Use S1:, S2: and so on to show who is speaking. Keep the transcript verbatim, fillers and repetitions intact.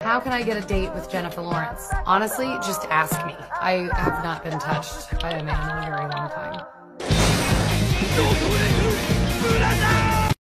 S1: How can I get a date with Jennifer Lawrence? Honestly, just ask me. I have not been touched by a man in a very long time.